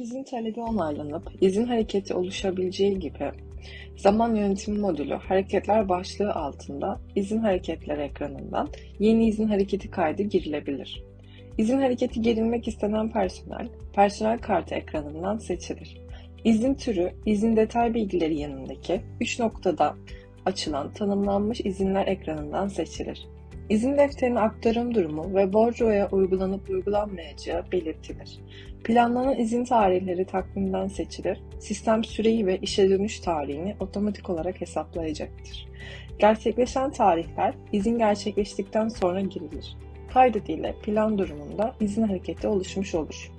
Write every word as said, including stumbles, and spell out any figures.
izin talebi onaylanıp izin hareketi oluşabileceği gibi zaman yönetimi modülü hareketler başlığı altında izin hareketleri ekranından yeni izin hareketi kaydı girilebilir. İzin hareketi girilmek istenen personel, personel kartı ekranından seçilir. İzin türü, izin detay bilgileri yanındaki üç noktada açılan tanımlanmış izinler ekranından seçilir. İzin defterine aktarım durumu ve borcoya uygulanıp uygulanmayacağı belirtilir. Planlanan izin tarihleri takvimden seçilir. Sistem süreyi ve işe dönüş tarihini otomatik olarak hesaplayacaktır. Gerçekleşen tarihler izin gerçekleştikten sonra girilir. Kaydediyle plan durumunda izin hareketi oluşmuş olur.